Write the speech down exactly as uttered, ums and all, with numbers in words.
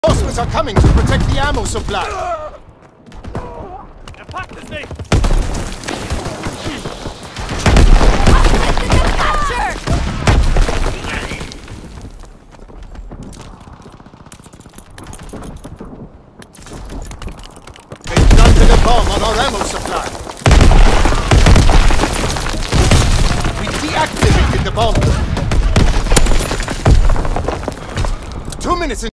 Reinforcements are coming to protect the ammo supply. Er packt es nicht! They planted a bomb on our ammo supply. We deactivated the bomb. Two minutes in